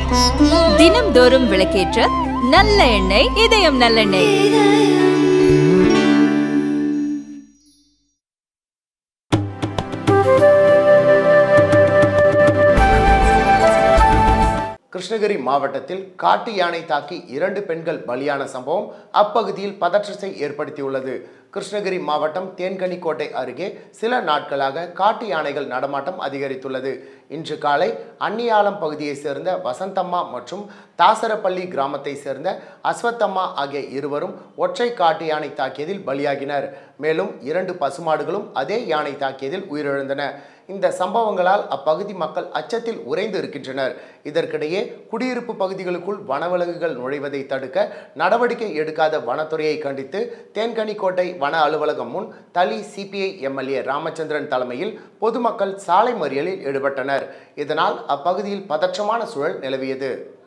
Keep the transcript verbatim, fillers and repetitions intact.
தினம்தோறும் விளக்கேற்ற நல்ல எண்ணெய் இதயம் நல்லெண்ணெய். கிருஷ்ணகிரி மாவட்டத்தில் காட்டு யானை தாக்கி இரண்டு பெண்கள் பலியான சம்பவம் அப்பகுதியில் பதற்றத்தை ஏற்படுத்தியுள்ளது. கிருஷ்ணகிரி மாவட்டம் தேன்கனிக்கோட்டை அருகே சில நாட்களாக காட்டு யானைகள் நடமாட்டம் அதிகரித்துள்ளது. இன்று காலை அன்னியாலம் பகுதியை சேர்ந்த வசந்தம்மா மற்றும் தாசரப்பள்ளி கிராமத்தை சேர்ந்த அஸ்வத்தம்மா ஆகிய இருவரும் ஒற்றை காட்டு யானை தாக்கியதில் பலியாகினர். மேலும் இரண்டு பசுமாடுகளும் அதே யானை தாக்கியதில் உயிரிழந்தன. இந்த சம்பவங்களால் அப்பகுதி மக்கள் அச்சத்தில் உறைந்து இருக்கின்றனர். இதற்கிடையே குடியிருப்பு பகுதிகளுக்குள் வனவிலங்குகள் நுழைவதை தடுக்க நடவடிக்கை எடுக்காத வனத்துறையை கண்டித்து தேன்கனிக்கோட்டை வன அலுவலகம் முன் தளி சிபிஐ எம்எல்ஏ ராமச்சந்திரன் தலைமையில் பொதுமக்கள் சாலை மறியலில் ஈடுபட்டனர். இதனால் அப்பகுதியில் பதற்றமான சூழல் நிலவியது.